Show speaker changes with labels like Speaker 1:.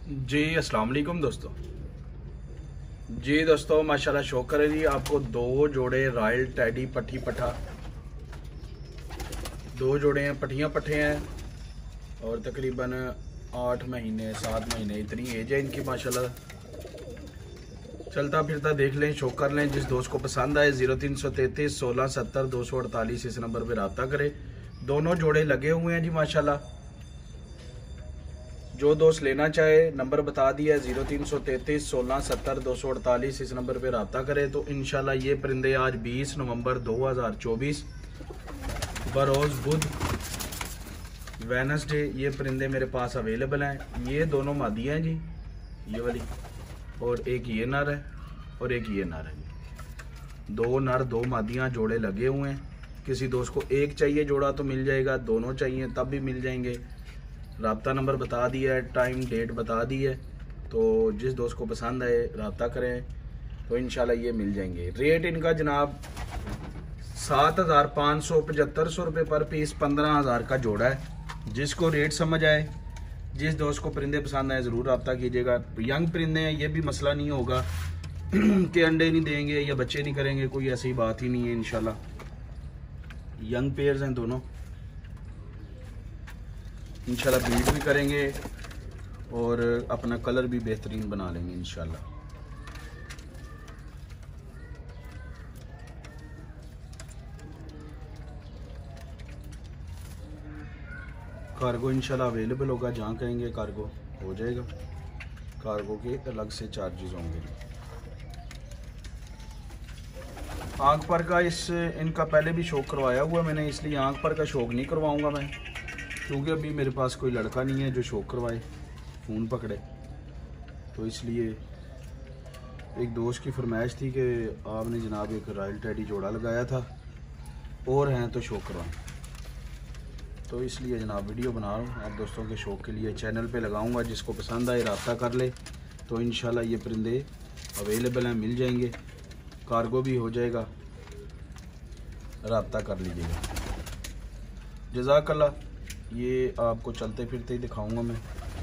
Speaker 1: जी अस्सलाम वालेकुम दोस्तों। जी दोस्तों माशाल्लाह शौक करें जी आपको दो जोड़े रॉयल टैडी पट्ठी पट्ठा, दो जोड़े हैं, पट्ठियाँ पट्ठे हैं और तकरीबन 8 महीने 7 महीने इतनी एज है इनकी माशाल्लाह। चलता फिरता देख लें, शौक कर लें। जिस दोस्त को पसंद आए 0333 16 70 248 इस नंबर पर रब्ता करें। दोनों जोड़े लगे हुए हैं जी माशाल्लाह। जो दोस्त लेना चाहे नंबर बता दिया है 0333 16 70 248 इस नंबर पे रब्ता करें। तो इंशाल्लाह ये परिंदे आज 20 नवंबर 2024 बरोज़ बुध वेडनेसडे ये परिंदे मेरे पास अवेलेबल हैं। ये दोनों मादियाँ हैं जी, ये वाली, और एक ये नर है और एक ये नर है जी। दो नर दो मादियाँ जोड़े लगे हुए हैं। किसी दोस्त को एक चाहिए जोड़ा तो मिल जाएगा, दोनों चाहिए तब भी मिल जाएंगे। रब्ता नंबर बता दिया है, टाइम डेट बता दी है। तो जिस दोस्त को पसंद आए रब्ता करें तो इंशाल्लाह ये मिल जाएंगे। रेट इनका जनाब 7,575 रुपये पर पीस, 15,000 का जोड़ा है। जिसको रेट समझ आए, जिस दोस्त को परिंदे पसंद आए ज़रूर रब्ता कीजिएगा। यंग परिंदे हैं, ये भी मसला नहीं होगा कि अंडे नहीं देंगे या बच्चे नहीं करेंगे, कोई ऐसी बात ही नहीं है। इंशाल्लाह यंग पेयर्स हैं दोनों, इंशाल्लाह ब्रीड भी करेंगे और अपना कलर भी बेहतरीन बना लेंगे इंशाल्लाह। कार्गो इंशाल्लाह अवेलेबल होगा, जहाँ कहेंगे कार्गो हो जाएगा। कार्गो के अलग से चार्जेस होंगे। आंख पर का इनका पहले भी शौक करवाया हुआ मैंने, इसलिए आंख पर का शौक नहीं करवाऊंगा मैं, क्योंकि अभी मेरे पास कोई लड़का नहीं है जो शौक करवाए, फ़ोन पकड़े। तो इसलिए एक दोस्त की फरमाइश थी कि आपने जनाब एक रॉयल टैडी जोड़ा लगाया था और हैं तो शौक करवाएं। तो इसलिए जनाब वीडियो बना रहा हूँ आप दोस्तों के शौक के लिए। चैनल पे लगाऊंगा, जिसको पसंद आए रब्ता कर ले। तो इंशाल्लाह ये परिंदे अवेलेबल हैं, मिल जाएंगे, कार्गो भी हो जाएगा, रब्ता कर लीजिएगा। जज़ाकल्लाह। ये आपको चलते फिरते ही दिखाऊंगा मैं।